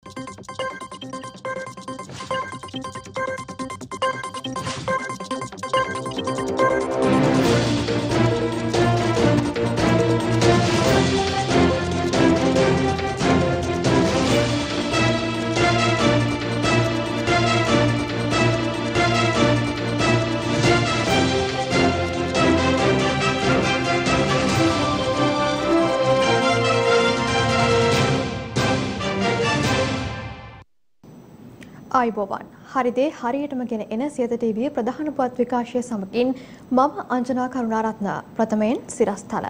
ආයිබෝවන් හරිදේ හරියටම ගෙන එන සියත ටීවී ප්‍රධාන පුවත් විකාශය සමගින් මම අංජනා කරුණාරත්න ප්‍රථමයෙන් සිරස්තල.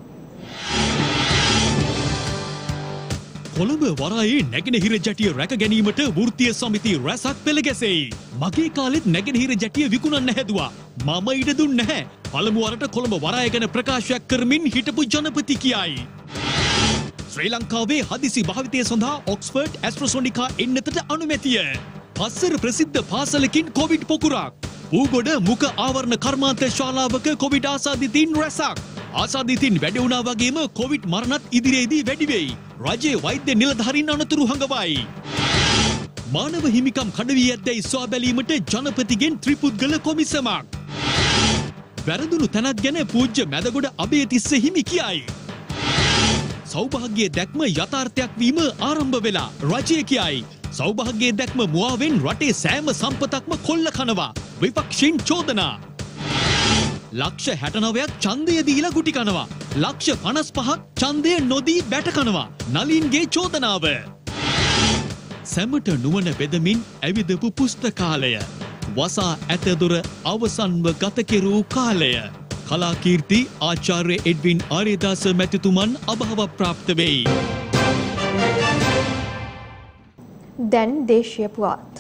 කොළඹ වරායේ නැගෙනහිර ජැටිය රැක ගැනීමට වෘත්තීය සමිති රැසක් පෙළ ගැසෙයි. මගේ කාලෙත් නැගෙනහිර ජැටිය විකුණන්න හැදුවා. මම ඉඩ දුන්නේ නැහැ. පළමු වරට කොළඹ වරාය ගැන ප්‍රකාශයක් කරමින් හිටපු ජනපති කියයි. ශ්‍රී ලංකාවේ හදිසි භාවිතය සඳහා ඔක්ස්ෆර්ඩ් ඇස්ට්‍රසොනිකා එන්නතට අනුමැතිය. පස්සර ප්‍රසිද්ධ පාසලකින් කොවිඩ් පොකුරක්. ඌගොඩ මුඛ ආවරණ කර්මාන්ත ශාලාවක කොවිඩ් ආසාදිතයින් රැසක්. ආසාදිතයින් වැඩි වුණා වගේම කොවිඩ් මරණත් ඉදිරියේදී වැඩි වෙයි. රජයේ වෛද්‍ය නිලධාරීන් අනතුරු හඟවයි. මානව හිමිකම් කඩවී ඇද්දැයි සොයා බැලීමට ජනපතිගෙන් ත්‍රිපුද්ගල කොමිසමක්. වැරදුණු තැනක් ගැන පූජ්‍ය මැදගොඩ අබේතිස්ස හිමි කියයි. සෞභාග්‍යයේ දැක්ම යථාර්ථයක් වීම ආරම්භ වෙලා රජය කියයි. සෞභාග්‍යයේ දැක්ම මුවාවෙන් රටේ සෑම සම්පතක්ම කොල්ල කනවා. විපක්ෂීන් චෝදනා. ලක්ෂ 69ක් ඡන්දය දීලා ගුටි කනවා. ලක්ෂ 55ක් ඡන්දය නොදී බැට කනවා. නලින්ගේ චෝදනාව. සැමට නුවණ බෙදමින් ඇවිදපු පුස්තකාලය. වසා ඇතදොර අවසන්ව ගත කෙරූ කාලය. කලාකීර්ති ආචාර්ය එඩ්වින් ආර්යදාස මැතිතුමන් අභාව ප්‍රාප්ත වෙයි. දැන් දේශීය පුවත්.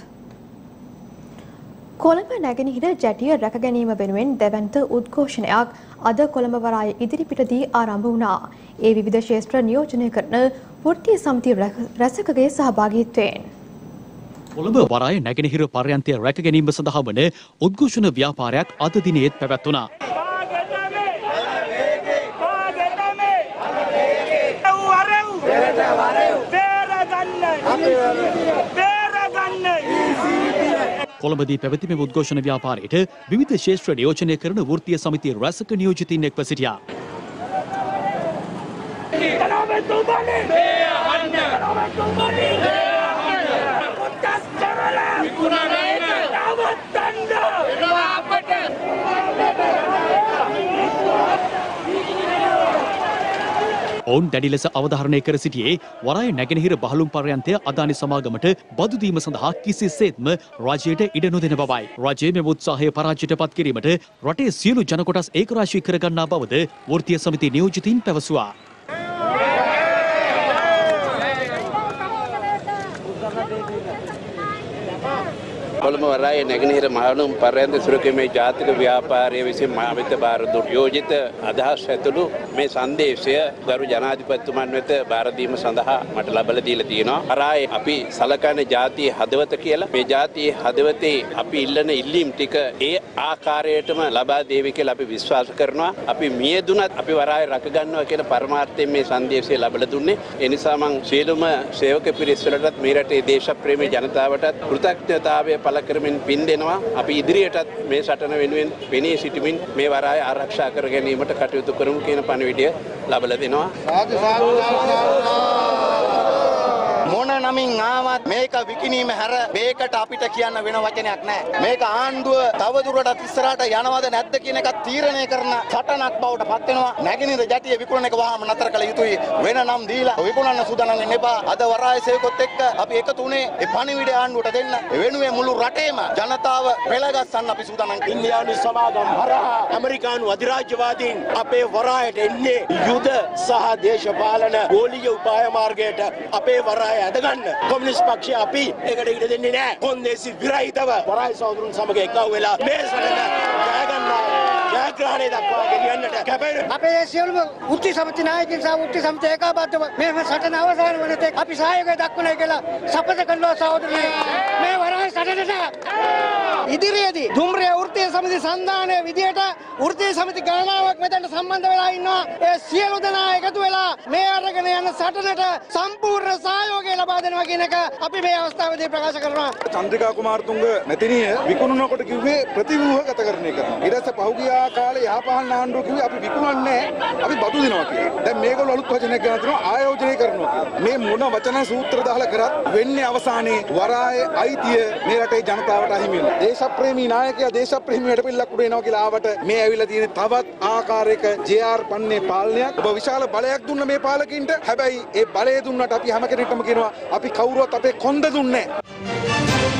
කොළඹ නැගෙනහිර ජැටිය රැක ගැනීම වෙනුවෙන් දැවැන්ත උද්ඝෝෂණයක් අද කොළඹ වරාය ඉදිරිපිටදී ආරම්භ වුණා. ඒ විවිධ ශේෂ්ත්‍ර නියෝජනය කරන වෘත්තීය සමිති රැසකගේ සහභාගීත්වයෙන් කොළඹ වරාය නැගෙනහිර පර්යන්තය රැක ගැනීම සඳහා වන උද්ඝෝෂණ ව්‍යාපාරයක් අද දිනේත් පැවැත්වුණා. කොළඹදී පැවති මෙම උද්ඝෝෂණ ව්‍යාපාරයට විවිධ ශේෂ්ත්‍ර නියෝජනය කරන වෘත්තීය සමිති රැසක නියෝජිතින් එක්ව සිටියා. ඔවුන් දැඩි ලෙස අවධාරණය කර සිටියේ වරාය නැගෙනහිර බහලුම් පර්යන්තය අදානි සමාගමට බදු දීම සඳහා කිසිසේත්ම රජයට ඉඩ නොදෙන බවයි. රජයේ මෙම උත්සාහය පරාජයට පත් කිරීමට රටේ සියලු ජන කොටස් ඒකරාශී කරගන්නා බවද වෘත්තීය සමිති නියෝජිතින් පැවසුවා. කොළඹ වරායේ නැගෙනහිර මහලුම් පර්යන්ත සුරකීමේ ජාතික ව්‍යාපාරයේ විසින් මාවිත බාර දුන් යෝජිත අදහස් ඇතුළු මේ සංදේශය ගරු ජනාධිපතිතුමන් වෙත බාර දීම සඳහා මට ලබලා දීලා තියෙනවා. වරායේ අපි සලකන ජාතියේ හදවත කියලා. මේ ජාතියේ හදවතේ අපි ඉල්ලන ඉල්ලීම් ටික ඒ ආකාරයටම ලබා දේවි කියලා අපි විශ්වාස කරනවා. අපි මියදුනත් අපි වරායේ රැක ගන්නවා කියන පරමාර්ථයෙන් මේ සංදේශය ලබලා දුන්නේ. ඒ නිසා මම සියලුම සේවක පිරිස් වලටත් මේ රටේ දේශප්‍රේමී ජනතාවටත් කෘතඥතාවය පළ කරමින් පින් දෙනවා. අපි ඉදිරියටත් මේ සටන වෙනුවෙන් වෙණී සිටමින් මේ වරාය ආරක්ෂා කර ගැනීමට කටයුතු කරමු කියන පණිවිඩය ලබලා දෙනවා. මොන නමින් ආවත් මේක විකිණීම හැර මේකට අපිට කියන්න වෙන වචනයක් නැහැ. මේක ආණ්ඩුව තවදුරටත් ඉස්සරහට යනවද නැද්ද කියන එක තීරණය කරන සටනක් බවට පත් වෙනවා. නැගෙනහිර ජැටිය විකුණන එක වහාම නතර කළ යුතුයි. වෙන නම් දීලා විකුණන්න සූදානම් වෙන්න එපා. අද වරාය සේවකොත් එක්ක අපි එකතු වුණේ ඒ පණිවිඩය ආණ්ඩුවට දෙන්න. වෙනුවෙන් මුළු රටේම ජනතාව පෙළගස්සන්න අපි සූදානම්. ඉන්දියානු සමාගම් හරහා ඇමරිකානු අධිරාජ්‍යවාදීන් අපේ වරායට එන්නේ යුද සහ දේශපාලන ගෝලීය උපාය මාර්ගයට අපේ වරාය ඇදගන්න. කොමියුනිස්ට් පක්ෂය අපි ඒකට ඉඩ දෙන්නේ නැහැ. කොන්දේසි විරහිතව වරාය සහෝදරුන් සමග එකතු වෙලා මේ සටන ජය ගන්නවා. ජයග්‍රහණය දක්වා ගෙනියන්නට කැපෙන අපේ සියලුම වෘත්තීය සමිති නායකයන් සහ වෘත්තීය සමිති ඒකාබද්ධව මේ සටන අවසන් වන තෙක් අපි සහයෝගය දක්වනවා කියලා සපත කරනවා සහෝදරයනි. මේ වරාය සටනට ඉදිරියේදී දුම්රිය වෘත්තීය සමිති සන්ධානයේ විදියට වෘත්තීය සමිති ගණනාවක් මෙතනට සම්බන්ධ වෙලා ඉන්නවා. ඒ සියලු දෙනා එකතු වෙලා මේ අරගෙන යන සටනට සම්පූර්ණ සහයෝගය ලබා දෙනවා කියන එක අපි මේ අවස්ථාවේදී ප්‍රකාශ කරනවා. චන්ද්‍රිකා කුමාරතුංග මැතිණිය විකුණනකොට කිව්වේ ප්‍රතිව්‍යුහගතකරණය කරනවා. ඊට පස්සේ පහුගිය කාලේ යහපහන් ආණ්ඩුව කිව්වේ අපි විකුණන්නේ අපි බදු දෙනවා කියලා. දැන් මේගොල්ලෝ අලුත් වචනයක් ගන්න දෙනවා ආයෝජනය කරනවා කියලා. මේ මොන වචන සූත්‍ර දාලා කරත් වෙන්නේ අවසානයේ වරායේ අයිතිය මේ රටේ ජනතාවට අහිමි වෙනවා. දේශප්‍රේමී නායකයා දේශප්‍රේමී වැඩපිළිවෙලක් උඩ එනවා කියලා ආවට මේ ඇවිල්ලා තියෙන තවත් ආකාරයක ජේ.ආර්. පන්නේ පාලනයක්. ඔබ විශාල බලයක් දුන්න මේ පාලකින්ට. හැබැයි ඒ බලය දුන්නට අපි හැම කෙනෙක්ටම කියනවා අපි කවුරුවත් අපේ කොන්ද දුන්නේ නැහැ.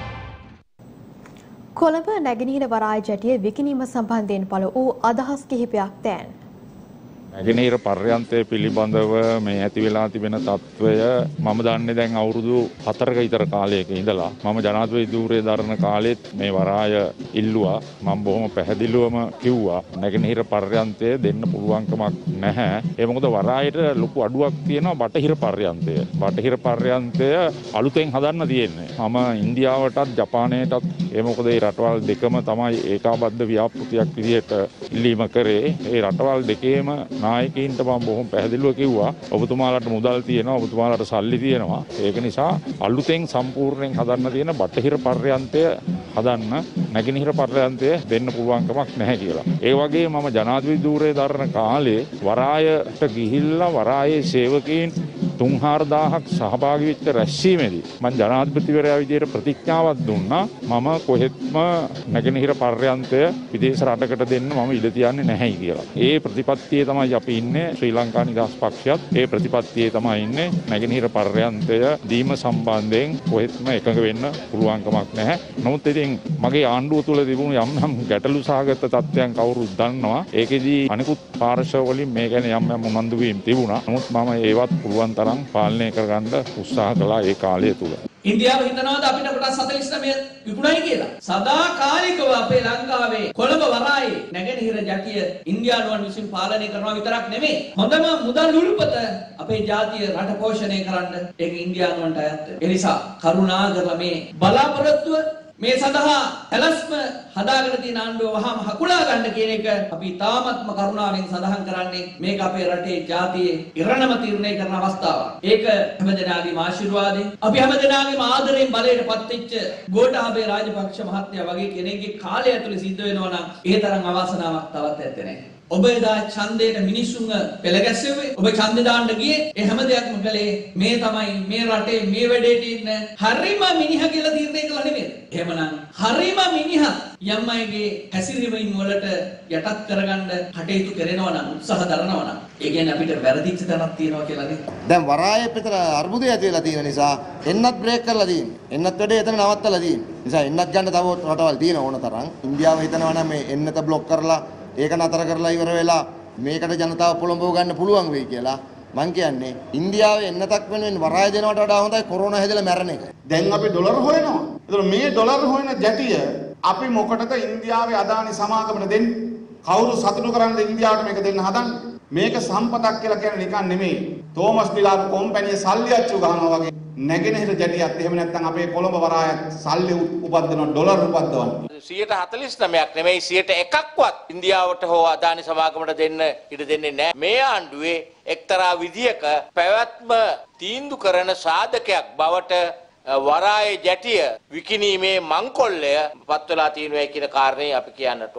කොළඹ නැගෙනහිර වරාය ජැටිය විකිණීම සම්බන්ධයෙන් පළ වූ අදහස් කිහිපයක් දැන්. නැගෙනහිර පර්යන්තය පිළිබඳව මේ ඇති වෙලා තිබෙන තත්ත්වය මම දන්නේ දැන් අවුරුදු 4ක විතර කාලයක ඉඳලා. මම ජනාධිපති ධූරය දරන කාලෙත් මේ වරාය ඉල්ලුවා. මම බොහොම පැහැදිලිවම කිව්වා නැගෙනහිර පර්යන්තය දෙන්න පුළුවන්කමක් නැහැ. ඒ මොකද වරායට ලොකු අඩුවක් තියෙනවා බටහිර පර්යන්තය. බටහිර පර්යන්තය අලුතෙන් හදන්න තියෙන්නේ. මම ඉන්දියාවටත් ජපානයටත් ඒ මොකද මේ රටවල් දෙකම තමයි ඒකාබද්ධ ව්‍යාපෘතියක් විදිහට ඉල්ලීම කරේ. ඒ රටවල් දෙකේම නායකයින්ට මම බොහොම පැහැදිලිව කිව්වා ඔබතුමාලාට මුදල් තියෙනවා ඔබතුමාලාට සල්ලි තියෙනවා ඒක නිසා අලුතෙන් සම්පූර්ණයෙන් හදන්න තියෙන බටහිර පර්යන්තය හදන්න නැගෙනහිර පර්යන්තය දෙන්න පුළුවන්කමක් නැහැ කියලා. ඒ වගේ මම ජනාධිපති ධූරය දරන කාලේ වරායට ගිහිල්ලා වරායේ සේවකයන් 3-4000ක් සහභාගී වෙච්ච රැස්වීමේදී මම ජනාධිපතිවරයා විදිහට ප්‍රතිඥාවක් දුන්නා මම කොහෙත්ම නැගෙනහිර පර්යන්තය විදේශ රටකට දෙන්න මම ඉඩ තියන්නේ නැහැයි කියලා. ඒ ප්‍රතිපත්තියේ තමයි අපි ඉන්නේ ශ්‍රී ලංකා නිදහස් පක්ෂයත් ඒ ප්‍රතිපත්තියේ තමයි ඉන්නේ නැගෙනහිර පර්යන්තය දීම සම්බන්ධයෙන් කොහෙත්ම එකඟ වෙන්න පුළුවන්කමක් නැහැ. නමුත් ඉතින් මගේ ආණ්ඩුව තුල තිබුණු යම් ගැටලු සහගත තත්ත්වයන් කවුරුත් දන්නවා. ඒකෙදී අනිකුත් පාර්ශව වලින් මේ ගැන යම් උනන්දු වීම තිබුණා. නමුත් මම ඒවත් පුළුවන් තරම් පාලනය කරගන්න උත්සාහ කළා ඒ කාලය තුල. ඉන්දියාව හිතනවාද අපිට කොටස් 49 විකුණයි කියලා. සදාකාලිකව අපේ ලංකාවේ කොළඹ වරායේ නැගෙනහිර ජැටිය ඉන්දියානුවන් විසින් පාලනය කරනවා විතරක් නෙමෙයි. හොඳම මුදල් උල්පත අපේ ජාතිය රට පෝෂණය කරන්න ඒක ඉන්දියානුවන්ට අයත්. ඒ නිසා කරුණාකරලා මේ බලාපොරොත්තුව මේ සඳහා ඇලස්ම හදාගෙන තියෙන ආණ්ඩුව වහාම හකුලා ගන්න කියන එක අපි තාමත්ම කරුණාවෙන් සඳහන් කරන්නේ මේක අපේ රටේ ජාතියේ ඉරණම තීරණය කරන අවස්ථාවක්. ඒක හැමදෙනාගේම ආශිර්වාදයෙන් අපි හැමදෙනාගේම ආදරයෙන් බලයටපත් වෙච්ච ගෝඨාභය රාජපක්ෂ මහත්තයා වගේ කෙනෙක්ගේ කාලය ඇතුලේ සිද්ධ වෙනවා නම් ඒ තරම් අවාසනාවක් තවත් ඇත්තේ නැහැ. ඔබ එදා ඡන්දයට මිනිසුන්ව පෙළ ගැස්සෙව්වේ. ඔබ ඡන්දේ දාන්න ගියේ ඒ හැම දෙයක්ම කළේ මේ තමයි මේ රටේ මේ වැඩේට ඉන්න හරිම මිනිහා කියලා තීරණය කළා නෙමෙයි. එහෙමනම් හරිම මිනිහා යම් අයගේ හැසිරීමෙන් වලට යටත් කරගන්න කටයුතු කරනවා නම් උත්සාහ දරනවා නම් ඒ කියන්නේ අපිට වැරදිච්ච තැනක් තියෙනවා කියලා නේ. දැන් වරායේ පිටර අර්බුදය ඇති වෙලා තියෙන නිසා එන්නත් බ්‍රේක් කරලා තියෙන්නේ. එන්නත් වැඩේ එතන නවත්තලා තියෙන්නේ. නිසා එන්නත් ගන්න තව රටවල් තියෙන ඕන තරම්. ඉන්දියාව හිතනවා නම් මේ එන්නත බ්ලොක් කරලා ඒක නතර කරලා ඉවර වෙලා මේකට ජනතාව පොළඹව ගන්න පුළුවන් වෙයි කියලා මං කියන්නේ ඉන්දියාවේ එන්නතක් වෙනුවෙන් වරාය දෙනවට වඩා හොඳයි කොරෝනා හැදලා මැරෙන එක. දැන් අපි ඩොලර් හොයනවා. ඒතර මේ ඩොලර් හොයන ජැටිය අපි මොකටද ඉන්දියාවේ අදානි සමාගමට දෙන්නේ? කවුරු සතුටු කරන්නද ඉන්දියාවට මේක දෙන්න හදන්නේ? මේක සම්පතක් කියලා කියන්නේ නිකන් නෙමෙයි. තෝමස් ඩිලාප් කොම්පැනියේ සල්ලි අච්චු ගහනවා වගේ නැගෙනහිර ජැටියත් එහෙම නැත්නම් අපේ කොළඹ වරායත් සල්ලි උපද්දන ඩොලර් උපද්දවන්න. 149ක් නෙමෙයි 101ක්වත් ඉන්දියාවට හෝ අදානි සමාගමට දෙන්න ඉඩ දෙන්නේ නැහැ. මේ ආණ්ඩුවේ එක්තරා විදියක පැවැත්ම තීන්දුව කරන සාධකයක් බවට වරායේ ජැටිය විකිණීමේ මංකොල්ලය පත් වෙලා තියෙනවා කියන කාරණේ අපි කියන්නට.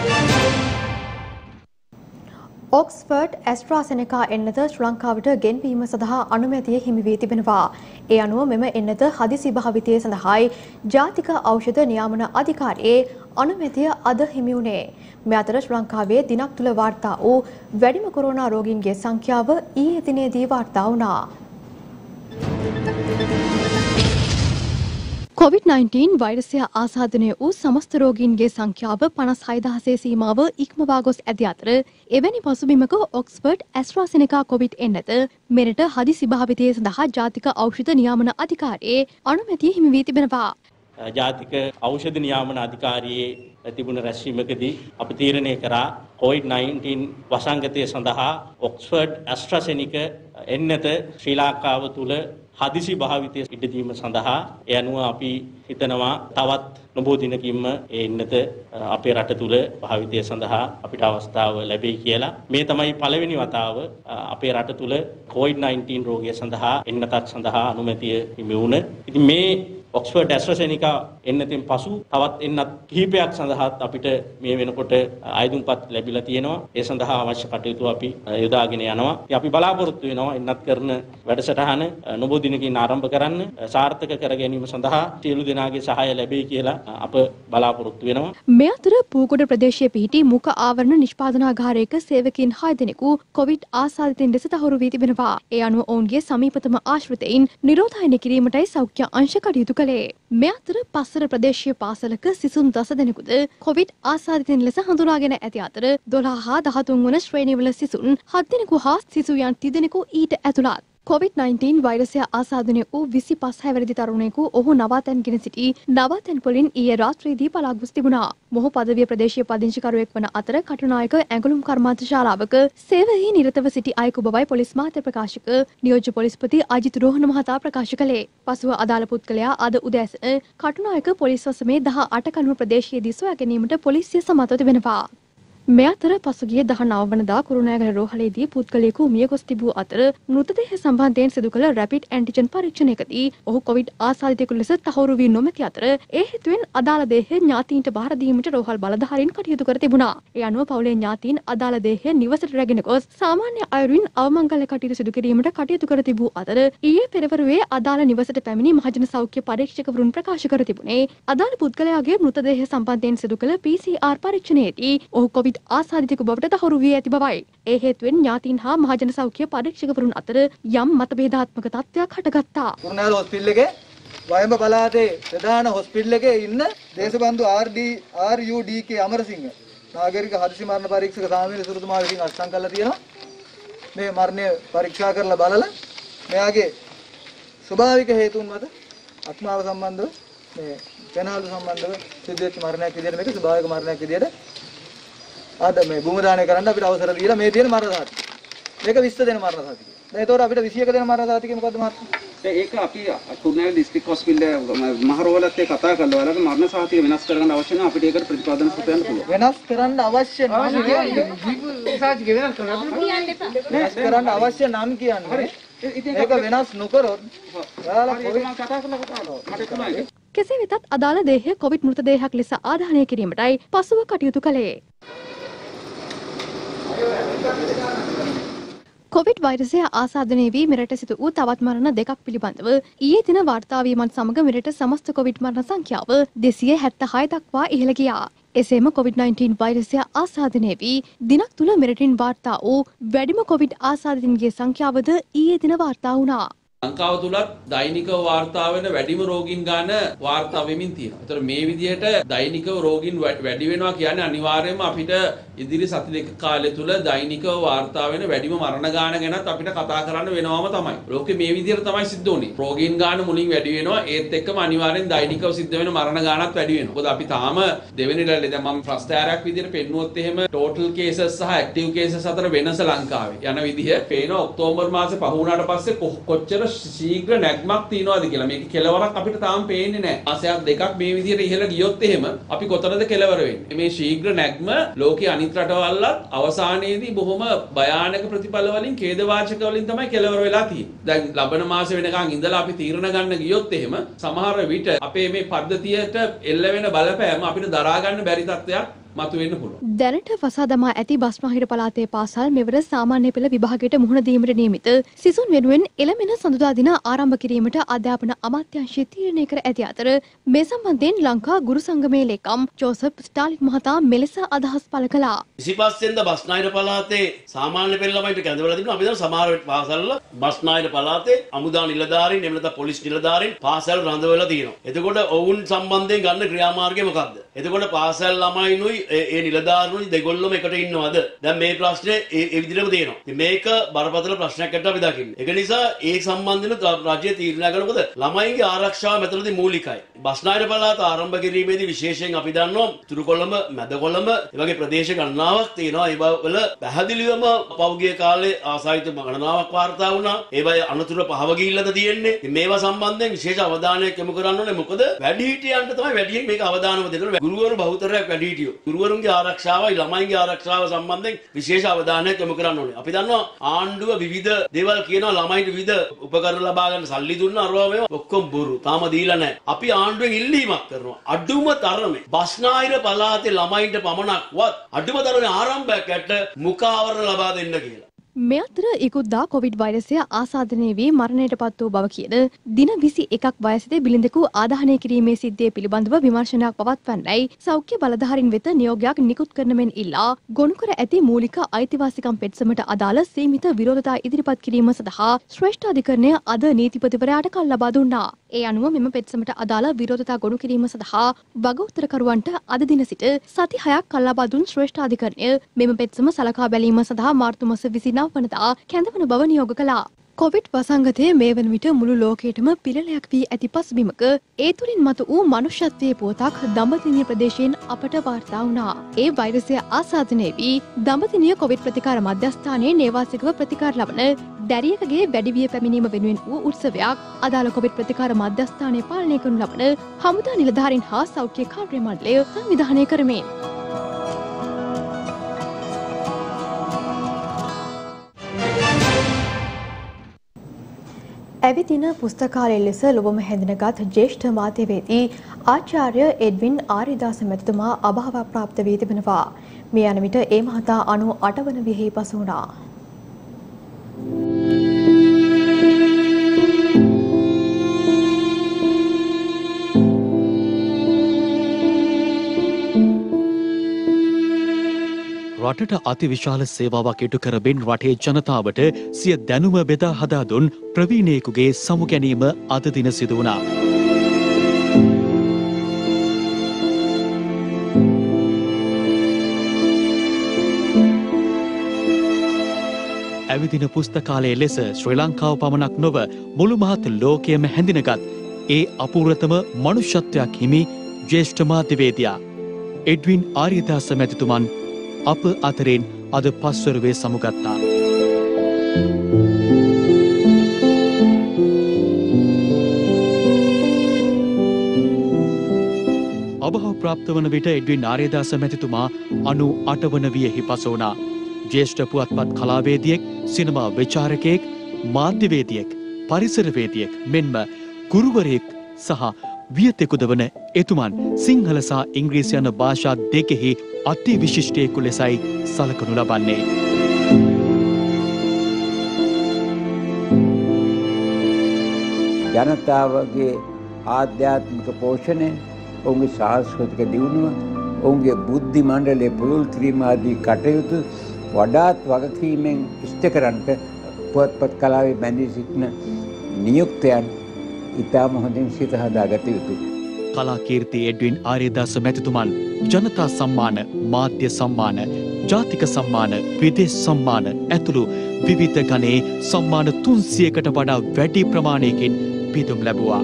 ඔක්ස්ෆර්ඩ් ඇස්ට්‍රාසෙනෙකා එන්නත ශ්‍රී ලංකාවට ගෙන්වීම සඳහා අනුමැතිය හිමි වී තිබෙනවා. ඒ අනුව මෙම එන්නත හදිසි භාවිතය සඳහායි ජාතික ඖෂධ නියාමන අධිකාරියේ අනුමැතිය අද හිමි වුණේ. මේ අතර ශ්‍රී ලංකාවේ දිනක් තුල වාර්තා වූ වැඩිම කොරෝනා රෝගීන්ගේ සංඛ්‍යාව ඊයේ දිනේදී වාර්තා වුණා. COVID-19 වෛරසය ආසාදනය වූ සමස්ත රෝගීන්ගේ සංඛ්‍යාව 56000 සීමාව ඉක්මවා ගොස් ඇති අතර එවැනි පසුබිමක ඔක්ස්ෆර්ඩ් ඇස්ට්‍රාසෙනෙකා කොවිඩ් එන්නත මෙරට හදිසි භාවිතය සඳහා ජාතික ඖෂධ නියාමන අධිකාරියේ අනුමැතිය හිමි වී තිබෙනවා. ජාතික ඖෂධ නියාමන අධිකාරියේ තිබුණ රැස්වීමකදී අපි තීරණය කරා COVID-19 වසංගතය සඳහා ඔක්ස්ෆර්ඩ් ඇස්ට්‍රාසෙනික එන්නත ශ්‍රී ලංකාව තුල හදිසි භාවිතය ඉඩ දීම සඳහා ඒ අනුව අපි හිතනවා තවත් නොබෝ දිනකින්ම එන්නත අපේ රට තුල භාවිතය සඳහා අපිට අවස්ථාව ලැබෙයි කියලා. මේ තමයි පළවෙනි වතාව අපේ රට තුල COVID-19 රෝගය සඳහා එන්නතක් සඳහා අනුමැතිය හිමි වුණ. ඉතින් මේ ඔක්ස්ෆර්ඩ් ඇස්ට්‍රාසෙනිකා එන්නතින් පසු තවත් එන්නත් කිහිපයක් සඳහාත් අපිට මේ වෙනකොට ආයුධපත් ලැබිලා තියෙනවා. ඒ සඳහා අවශ්‍ය කටයුතු අපි යොදාගෙන යනවා. ඉතින් අපි බලාපොරොත්තු වෙනවා එන්නත් කරන වැඩසටහන නොබෝ දිනකින් ආරම්භ කරන්න සාර්ථක කර ගැනීම සඳහා සියලු දෙනාගේ සහාය ලැබෙයි කියලා අප බලාපොරොත්තු වෙනවා. මේ අතර පූගොඩ ප්‍රදේශයේ පිහිටි මුඛ ආවරණ නිෂ්පාදනාගාරයක සේවකයන් 6 දෙනෙකු කොවිඩ් ආසාදිතයින් ලෙස තහවුරු වී තිබෙනවා. ඒ අනුව ඔවුන්ගේ සමීපතම ආශ්‍රිතයින් නිරෝධායන කිරීමටයි සෞඛ්‍ය අංශ කටයුතු කළේ. මේ අතර පස්සර ප්‍රදේශීය පාසලක සිසුන් 10 දෙනෙකුද කොවිඩ් ආසාදිතයින් ලෙස හඳුනාගෙන ඇති අතර 12 හා 13 වන ශ්‍රේණිවල සිසුන් 7 දෙනෙකු හා සිසුයන් 30 දෙනෙකු ඊට ඇතුළත්. COVID-19 වෛරසය ආසාදනය වූ 25 හැවිරිදි තරුණයෙකු ඔහු නවාතැන්ගෙන සිටි නවාතැන් පොලින් ඊයේ රාත්‍රියේදී පලා ගොස් තිබුණා. මොහු පදවිය ප්‍රදේශීය පදිංචිකරුවෙක් වන අතර කටුනායක ඇඟලුම් කර්මාන්ත ශාලාවක සේවයේ නිරතව සිටි අයෙකු බවයි පොලිස් මාධ්‍ය ප්‍රකාශක නියෝජ්‍ය පොලිස්පති අජිත් රෝහණ මහතා ප්‍රකාශ කළේ. පසුව අදාළ පුද්ගලයා අද උදෑසන කටුනායක පොලිස් වසමේ 18 කණුව ප්‍රදේශයේදී සොයා ගැනීමට පොලිසිය සමත්ව තිබෙනවා. මේ අතර පසුගිය 19 වනදා කුරුණෑගල රෝහලේදී පුද්ගලයෙකු මිය ගොස් තිබූ අතර මෘතදේහ සම්බන්ධයෙන් සිදු කළ රැපිඩ් ඇන්ටිජන් පරීක්ෂණයකදී ඔහු කොවිඩ් ආසාදිතයෙකු ලෙස තහවුරු වී නොමැති අතර ඒ හේතුවෙන් අදාළ දේහය ඥාතීන්ට බාර දීමට රෝහල් බලධාරීන් කටයුතු කර තිබුණා. ඒ අනුව පවුලේ ඥාතීන් අදාළ දේහය නිවසට රැගෙන ගොස් සාමාන්‍ය අයුරින් අවමංගල කටයුතු සිදු කිරීමට කටයුතු කර තිබූ අතර ඊයේ පෙරවරුවේ අදාළ නිවසට පැමිණි මහජන සෞඛ්‍ය පරීක්ෂකවරුන් ප්‍රකාශ කර තිබුණේ අදාළ පුද්ගලයාගේ මෘතදේහ සම්බන්ධයෙන් සිදු කළ PCR පරීක්ෂණයේදී ඔහු කොවිඩ් ආසාදිතයෙකු බවට තහවුරු වී ඇති බවයි. ඒ හේතුවෙන් ඥාතීන් හා මහජන සෞඛ්‍ය පරීක්ෂකවරුන් අතර යම් මතභේදාත්මක තත්ත්වයක් හටගත්තා. කුරුණෑගල හොස්පිටල් එකේ වයඹ පළාතේ ප්‍රධාන හොස්පිටල් එකේ ඉන්න දේශබන්දු RUDK අමරසිංහ නාගරික හදිසි මරණ පරීක්ෂක සාමීල සුරුතුමා විසින් අත්සන් කරලා තියෙනවා. මේ මරණය පරීක්ෂා කරලා බලලා මෙයාගේ ස්වභාවික හේතුන් මත අත්මාව සම්බන්ධව මේ ජනහල සම්බන්ධව සිද්ධ වෙච්ච මරණයක් විදිහට මේක ස්වභාවික මරණයක් විදිහට ආද මේ භූමි දානය කරන්න අපිට අවසර දීලා මේ තියෙන මරණ සාතිකය. මේක 20 දෙන මරණ සාතිකය. දැන් ඒතකොට අපිට 21 දෙන මරණ සාතිකය මොකද්ද මහත්මයා? ඒක අපි කුරුණෑගල දිස්ත්‍රික් හොස්පිටල් මහරෝහලත් එක්ක කතා කරලා බලලා මරණ සාතිකය වෙනස් කරගන්න අවශ්‍ය නම් අපිට ඒකට ප්‍රතිපාදන සපයන්න පුළුවන්. වෙනස් කරන්න අවශ්‍ය නම් වෙනස් කරන්න අවශ්‍ය නම් කියන්නේ ඒක වෙනස් නොකරොත් ඔයාලා කතා කරලා කෙසේ වෙතත් අදාළ දේහය කොවිඩ් මෘතදේහයක් ලෙස ආදාහනය කිරීමටයි පසුව කටයුතු කළේ. කොවිඩ් වෛරසය ආසාදනය වී මෙරට සිදු වූ තවත් මරණ දෙකක් පිළිබඳව ඊයේ දින වාර්තා වීමත් සමග මෙරට සමස්ත කොවිඩ් මරණ සංඛ්‍යාව 276 දක්වා ඉහළ ගියා. එසේම COVID-19 වෛරසය ආසාදනය වී දිනක් තුළ මෙරටින් වාර්තා වූ වැඩිම කොවිඩ් ආසාදිතයින්ගේ සංඛ්‍යාවද ඊයේ දින වාර්තා වුණා. ලංකාව තුලත් දෛනිකව වාර්තා වෙන වැඩිම රෝගීන් ගාන වාර්තා වෙමින් තියෙනවා. ඒතර මේ විදිහට දෛනිකව රෝගීන් වැඩි වෙනවා කියන්නේ අනිවාර්යයෙන්ම අපිට ඉදිරි සති දෙක කාලය තුල දෛනිකව වාර්තා වෙන වැඩිම මරණ ගාන ගැනත් අපිට කතා කරන්න වෙනවම තමයි. ලෝකෙ මේ විදිහට තමයි සිද්ධ වෙන්නේ. රෝගීන් ගාන මුලින් වැඩි වෙනවා. ඒත් එක්කම අනිවාර්යෙන් දෛනිකව සිද්ධ වෙන මරණ ගානත් වැඩි වෙනවා. මොකද අපි තාම දෙවෙනි ලැලේ දැන් මම ප්‍රස්තාරයක් විදිහට පෙන්නුවොත් එහෙම total cases සහ active cases අතර වෙනස ලංකාවේ යන විදිහ පේනවා. ඔක්තෝබර් මාසේ පහ වුණාට පස්සේ කොච්චර ශීඝ්‍ර නැග්මක් තියනවාද කියලා. මේක කෙලවරක් අපිට තාම පේන්නේ නැහැ. මාසයක් දෙකක් මේ විදිහට ඉහළ ගියොත් එහෙම අපි කොතනද කෙලවර වෙන්නේ? මේ ශීඝ්‍ර නැග්ම ලෝකයේ අනිත් රටවල්ලත් අවසානයේදී බොහොම භයානක ප්‍රතිඵල වලින් ඛේදවාචක වලින් තමයි කෙලවර වෙලා තියෙන්නේ. දැන් ලබන මාසෙ වෙනකන් ඉඳලා අපි තීරණ ගන්න ගියොත් එහෙම සමහර විට අපේ මේ පද්ධතියට එල්ල වෙන බලපෑම අපිට දරා ගන්න බැරි තත්ත්වයක් මතුවෙන්න පුළුවන්. දැනට වසා දමා ඇති බස්නාහිර පළාතේ පාසල් මෙවර සාමාන්‍ය පෙළ විභාගයට මුහුණ දීමට නියමිත සිසුන් වෙනුවෙන් එළමෙන සඳුදා දින ආරම්භ කිරීමට අධ්‍යාපන අමාත්‍යාංශය තීරණය කර ඇති අතර මේ සම්බන්ධයෙන් ලංකා ගුරු සංගමේ ලේකම් ජෝසප් ස්ටාලින් මහතා මෙලෙස අදහස් පළ කළා. 25 වෙනිදා බස්නාහිර පළාතේ සාමාන්‍ය පෙළ ළමයින්ට කැඳවලා තිබුණා. අපි දැන් සමහර පාසල්වල බස්නාහිර පළාතේ අමුදා නිලධාරීන් එහෙම නැත්නම් පොලිස් නිලධාරීන් පාසල් රඳවලා තියෙනවා. එතකොට ඔවුන් සම්බන්ධයෙන් ගන්න ක්‍රියාමාර්ගය මොකක්ද? එතකොට පාසල් ළමයිනුයි ඒ නිලධාරීන් දෙගොල්ලම එකට ඉන්නවද? දැන් මේ ප්‍රශ්නේ ඒ විදිහටම තියෙනවා. ඉතින් මේක බරපතල ප්‍රශ්නයක් අට අපි දකින්නේ. ඒක නිසා ඒ සම්බන්ධන රාජ්‍ය තීරණය කරන මොකද ළමයින්ගේ ආරක්ෂාව මෙතනදී මූලිකයි. බස්නාහිර පළාත ආරම්භ කිරීමේදී විශේෂයෙන් අපි දන්නවා තුරු කොළඹ, මැද කොළඹ, ඒ වගේ ප්‍රදේශ ගණනාවක් තියෙනවා. ඒ වල පැහැදිලිවම පෞද්ගලික කාලේ ආසාදිත ගණනාවක් වාර්තා වුණා. ඒවයි අනතුරු පහව ගිහිල්ලාද තියෙන්නේ. ඉතින් මේවා සම්බන්ධයෙන් විශේෂ අවධානයක් යොමු කරන්න ඕනේ. මොකද වැඩිහිටියන්ට තමයි වැඩියෙන් මේක අවධානම දෙන්න ඕනේ. ගුරුවරු බහුතරයක් වැඩිහිටියෝ. ගුරුවරුන්ගේ ආරක්ෂාවයි ළමයින්ගේ ආරක්ෂාව සම්බන්ධයෙන් විශේෂ අවධානයක් යොමු කරන්න ඕනේ. අපි දන්නවා ආණ්ඩුව විවිධ දේවල් කියනවා ළමයින්ට විවිධ උපකරණ ලබා ගන්න සල්ලි දුන්නා අරවා මේවා ඔක්කොම බොරු. තාම දීලා නැහැ. අපි ආණ්ඩුවෙන් ඉල්ලීමක් කරනවා. අඩුම තරමේ බස්නාහිර පළාතේ ළමයින්ට පමණක්වත් අඩුම තරමේ ආරම්භයක් ඇට මුඛාවරණ ලබා දෙන්න කියලා. මේ අතර ඉකුද්දා කොවිඩ් වෛරසය ආසාදනය වී මරණයට පත් වූ බව කියන දින 21ක් වයසදී බිලිඳකු ආදාහනය කිරීමේ සිද්ධිය පිළිබඳව විමර්ශනයක් පවත්වන්නයි සෞඛ්‍ය බලධාරීන් වෙත නියෝගයක් නිකුත් කරන මෙන් ඉල්ලා ගොනු කර ඇති මූලික අයිතිවාසිකම් පෙත්සමට අදාළ සීමිත විරෝධතා ඉදිරිපත් කිරීම සඳහා ශ්‍රේෂ්ඨාධිකරණය අද නීතිපතිවරයාට කල් ලබා දුන්නා. ඒ අනුව මෙම පෙත්සමට අදාළ විරෝධතා ගොනු කිරීම සඳහා වග උත්තරකරුවන්ට අද දින සිට සති 6ක් කල් ලබා දුන් ශ්‍රේෂ්ඨාධිකරණය මෙම පෙත්සම සලකා බැලීම සඳහා මාර්තු මාස 29 වනදා කැඳවන බව නියෝග කළා. කොවිඩ් වසංගතයේ මේ වන විට මුළු ලෝකයටම පිළිලයක් වී ඇති පසුබිමක ඒ තුලින් මතු වූ මනුෂ්‍යත්වයේ පුවතක් දඹදිනිය ප්‍රදේශයෙන් අපට වාර්තා වුණා. ඒ වෛරසය ආසාදනය වී දඹදිනිය කොවිඩ් ප්‍රතිකාර මධ්‍යස්ථානයේ නේවාසිකව ප්‍රතිකාර ලබන දැරියකගේ වැඩිවිය පැමිණීම වෙනුවෙන් වූ උත්සවයක් අදාළ කොවිඩ් ප්‍රතිකාර මධ්‍යස්ථානයේ පාලනය කරනු ලබන හමුදා නිලධාරීන් හා සෞඛ්‍ය කාර්ය මණ්ඩලය සංවිධානය කරමින් ඇවිදින පුස්තකාලය ලෙස ලොවම හැඳිනගත් ජ්‍යෙෂ්ඨ මාධ්‍යවේදී ආචාර්ය එඩ්වින් ආරිදාස මැතිතුමා අභාව ප්‍රාප්ත වී තිබෙනවා. මේ යන විට ඒ මහතා 98 වන වියෙහි පසු වුණා. රටට අතිවිශාල සේවාවක් ඉටු කරමින් රටේ ජනතාවට සිය දැනුම බෙදා හදා දුන් ප්‍රවීණයෙකුගේ සමු ගැනීම අද දින සිදු වුණා. ඇවිදින පුස්තකාලය ලෙස ශ්‍රී ලංකාව පමණක් නොව මුළු මහත් ලෝකයේම හැඳිනගත් ඒ අපූර්වතම මනුෂ්‍යත්වයක් හිමි ජ්‍යෙෂ්ඨ මාධ්‍යවේදියා එඩ්වින් ආරිදාස මැතිතුමන් අප අතරින් අද පස්වරුවේ සමුගත්තා. අභාව ප්‍රාප්ත වන විට එඩ්වින් ආරිදාස මැතිතුමා 98 වන වියෙහි පසු වුණා. ජ්‍යෙෂ්ඨ පුවත්පත් කලාවේදියෙක්, සිනමා විචාරකයෙක්, මාධ්‍යවේදියෙක්, පරිසරවේදියෙක් මෙන්ම ගුරුවරයෙක් සහ වියතෙකුද වන එතුමන් සිංහල සහ ඉංග්‍රීසි යන භාෂා දෙකෙහි අති විශිෂ්ටයෙකු ලෙසයි සලකනු ලබන්නේ. ජනතාවගේ ආධ්‍යාත්මික පෝෂණය, ඔවුන්ගේ සංස්කෘතික දියුණුව, ඔවුන්ගේ බුද්ධි මණ්ඩලයේ පුළුල් කිරීම ආදී කටයුතු වඩාත් වගකීමෙන් ඉෂ්ට කරන්නට පුවත්පත් කලාවේ බැඳී සිටින නියුක්තයන් ඉතාම හොඳින් සිත හදාගත යුතුයි. කලාකීර්ති එඩ්වින් ආරිදාස මැතිතුමන් ජනතා සම්මාන, මාධ්‍ය සම්මාන, ජාතික සම්මාන, විදේශ සම්මාන ඇතුළු විවිධ ගණයේ සම්මාන 300කට වඩා වැඩි ප්‍රමාණයකින් පිදුම් ලැබුවා.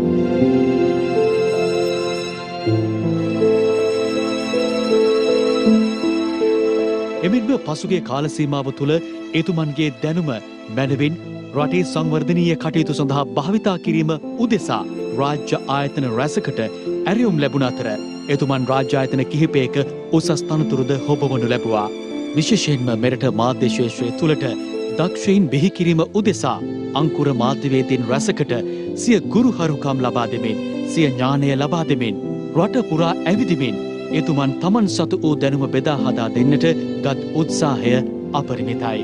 එමෙන්ම පසුගිය කාල සීමාව තුළ එතුමන්ගේ දැනුම මැනවින් රටේ සංවර්ධනීය කටයුතු සඳහා භාවිතා කිරීම උදෙසා රාජ්‍ය ආයතන රැසකට ඇරයුම් ලැබුණ අතර එතුමන් රාජ්‍ය ආයතන කිහිපයක උසස් තනතුරුද හොබවනු ලැබුවා. විශේෂයෙන්ම මෙරට මාධ්‍ය ශාස්ත්‍රය තුළට දක්ෂයින් බිහි කිරීම උදෙසා අංකුර මාධ්‍යවේදීන් රැසකට සිය ගුරුහරුකම් ලබා දෙමින්, සිය ඥානය ලබා දෙමින්, රට පුරා ඇවිදිමින් එතුමන් තමන් සතු වූ දැනුම බෙදා හදා දෙන්නට ගත් උත්සාහය අපරිමිතයි.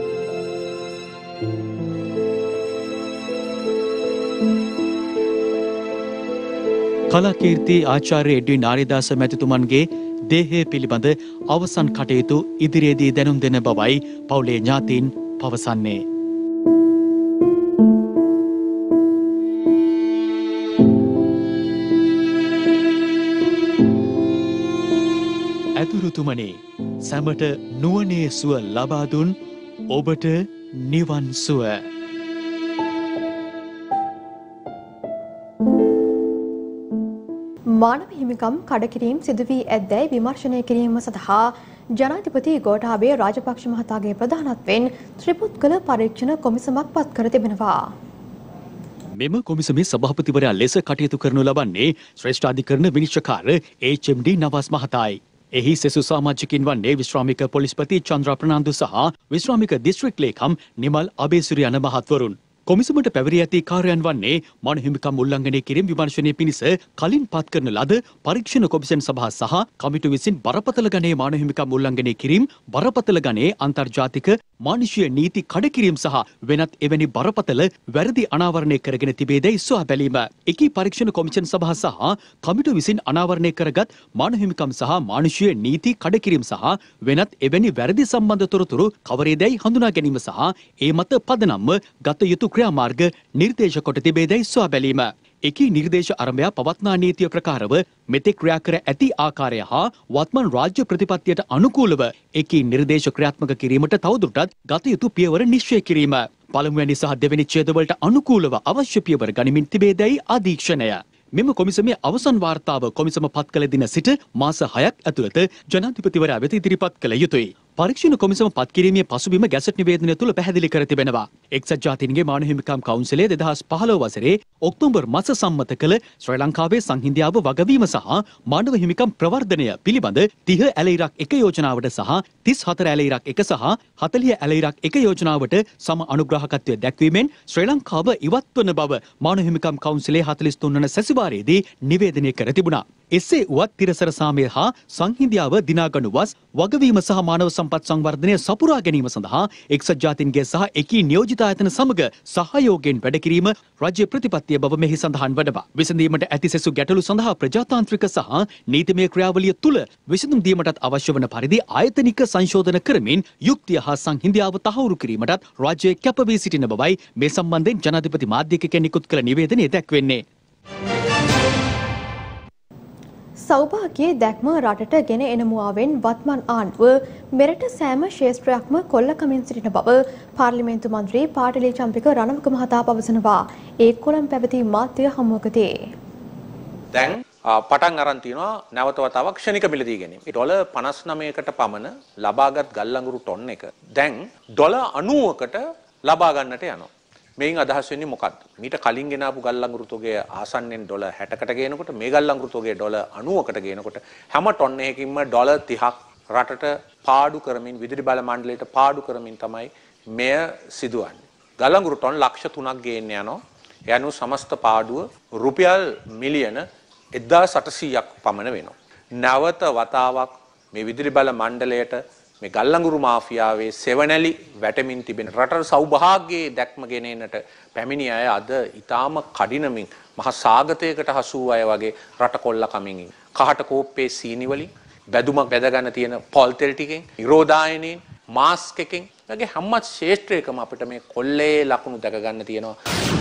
කලාකීර්ති ආචාර්ය එඩ්වින් ආරිදාස මැතිතුමන්ගේ දේහය පිළිබඳ අවසන් කටයුතු ඉදිරියේදී දැනුම් දෙන බවයි පවුලේ ඥාතීන් පවසන්නේ. මැදුරුතුමනි සැමට නුවණේ සුව ලබා දුන් ඔබට නිවන් සුව. මානව හිමිකම් කඩකිරීම සිදු වී ඇද්දැයි විමර්ශනය කිරීම සඳහා ජනාධිපති ගෝඨාභය රාජපක්ෂ මහතාගේ ප්‍රධානත්වයෙන් ත්‍රිපුත්කල පරීක්ෂණ කොමිසමක් පත් කර තිබෙනවා. මෙම කොමිසමේ සභාපතිවරයා ලෙස කටයුතු කරනු ලබන්නේ ශ්‍රේෂ්ඨ අධිකරණ විනිශ්චයකාර HMD නවාස් මහතායි. එහි සෙසු සමාජිකින් වන්නේ විශ්‍රාමික පොලිස්පති චන්ද්‍ර ප්‍රනාන්දු සහ විශ්‍රාමික දිස්ත්‍රික් ලේකම් නිමල් අබේසුරිය යන මහත්වරුන්. කොමිසමට පැවරී ඇති කාර්යයන් වන්නේ මානව හිමිකම් උල්ලංඝනය කිරීම විමර්ශනය පිණිස කලින් පත් කරන ලද පරීක්ෂණ කොමිෂන් සභා සහ කමිටු විසින් බරපතල ගණයේ මානව හිමිකම් උල්ලංඝනය කිරීම, බරපතල ගණයේ අන්තර්ජාතික මානුෂීය නීති කඩකිරීම සහ වෙනත් එවැනි බරපතල වැරදි අනාවරණය කරගෙන තිබේදැයි සොයා බැලීම. එකී පරීක්ෂණ කොමිෂන් සභා සහ කමිටු විසින් අනාවරණය කරගත් මානව හිමිකම් සහ මානුෂීය නීති කඩකිරීම සහ වෙනත් එවැනි වැරදි සම්බන්ධ තොරතුරු කවරේදැයි හඳුනා ගැනීම සහ ඒ මත පදනම්ව ගත යුතු ක්‍රියාමාර්ග නිර්දේශ කොට තිබේදැයි සොයා බැලීම. එකී නිර්දේශ අරඹයා පවත්නා නීතිය ප්‍රකාරව මෙතෙක් ක්‍රියා කර ඇති ආකාරය හා වත්මන් රාජ්‍ය ප්‍රතිපත්තියට අනුකූලව එකී නිර්දේශ ක්‍රියාත්මක කිරීමට තවදුරටත් ගත යුතු පියවර නිශ්චය කිරීම. පළමුවැනි සහ දෙවැනි ඡේදවලට අනුකූලව අවශ්‍ය පියවර ගනිමින් තිබේදැයි අධීක්ෂණය. මෙම කොමිසමේ අවසන් වාර්තාව කොමිසම පත් කළ දින සිට මාස 6ක් ඇතුළත ජනාධිපතිවරයා වෙත ඉදිරිපත් කළ යුතුයි. පරීක්ෂණ කොමිසම පත් කිරීමේ පසුබිම ගැසට් නිවේදනය තුළ පැහැදිලි කර තිබෙනවා. එක්සත් ජාතීන්ගේ මානව හිමිකම් කවුන්සිලය 2015 වසරේ ඔක්තෝබර් මාස සම්මත කළ ශ්‍රී ලංකාවේ සංහිඳියාව වගවීම සහ මානව හිමිකම් ප්‍රවර්ධනය පිළිබඳ 30 ඇලයිරක් එක යෝජනාවට සහ 34 ඇලයිරක් එක සහ 40 ඇලයිරක් එක යෝජනාවට සම අනුග්‍රාහකත්වය දැක්වීමෙන් ශ්‍රී ලංකාව ඉවත් වන බව මානව හිමිකම් කවුන්සිලේ 43 වන සැසිවාරයේදී නිවේදනය කර තිබුණා. එසේ වුවත් තිරසර සාමය හා සංහිඳියාව දිනාගනු වස් වගවීම සහ මානව සම්පත් සංවර්ධනය සපුරා ගැනීම සඳහා එක්සත් ජාතීන්ගේ සහ එකී නියෝජිත ආයතන සමග සහයෝගයෙන් වැඩ කිරීම රාජ්‍ය ප්‍රතිපත්තිය බව මෙහි සඳහන් වනවා. විසඳීමට ඇති සෙසු ගැටලු සඳහා ප්‍රජාතාන්ත්‍රික සහ නීතිමය ක්‍රියාවලිය තුළ විසඳුම් දීමටත් අවශ්‍ය වන පරිදි ආයතනික සංශෝධන කරමින් යුක්තිය හා සංහිඳියාව තහවුරු කිරීමටත් රාජ්‍යය කැප වී සිටින බවයි මේ සම්බන්ධයෙන් ජනාධිපති මාධ්‍යකෙන් නිකුත් කළ නිවේදනයේ දැක්වෙන්නේ. සෞභාග්‍යයේ දැක්ම රටට ගෙන එන මුවාවෙන් වත්මන් ආණ්ඩුව මෙරට සෑම ක්ෂේත්‍රයක්ම කොල්ලකමින් සිටින බව පාර්ලිමේන්තු මන්ත්‍රී පාටලී චම්පික රණවක මහතා පවසනවා. ඒ කොළඹ පැවති මාධ්‍ය හමුවකදී දැන් පටන් අරන් තිනවා නැවත වතාවක් ක්ෂණික මිලදී ගැනීම. ඩොලර් 59කට පමණ ලබාගත් ගල් අඟුරු ටොන් එක දැන් ඩොලර් 90කට ලබා ගන්නට යනවා. මේන් අදහස් වෙන්නේ මොකක්ද? මීට කලින් ගෙනාපු ගල් අඟුරු තොගය ආසන්නෙන් ඩොලර් 60කට ගේනකොට මේ ගල් අඟුරු තොගය ඩොලර් 90කට ගේනකොට හැම ටොන් එකකින්ම ඩොලර් 30ක් රටට පාඩු කරමින් විදුලි බල මණ්ඩලයට පාඩු කරමින් තමයි මෙය සිදුවන්නේ. ගල් අඟුරු ටොන් ලක්ෂ 3ක් ගේන්න යනවා. ඒ අනුව සමස්ත පාඩුව රුපියල් මිලියන 1800ක් පමණ වෙනවා. නැවත වතාවක් මේ විදුලි බල මණ්ඩලයට මේ ගල්ලඟුරු මාෆියාවේ සෙවණැලි වැටමින් තිබෙන රටට සෞභාග්‍යයේ දැක්ම ගෙනෙන්නට පැමිණි අය අද ඊටාම කඩිනමින් මහ සාගතයකට හසු වූ අය වගේ රට කොල්ල කමින් කහට කෝප්පේ සීනි වලින් බැදුමක් බැද ගන්න තියෙන පොල් තෙල් ටිකෙන් නිරෝධායනෙන් මාස්ක් එකෙන් වගේ හැම ක්ෂේත්‍රයකම අපිට මේ කොල්ලේ ලකුණු දැක ගන්න තියෙනවා.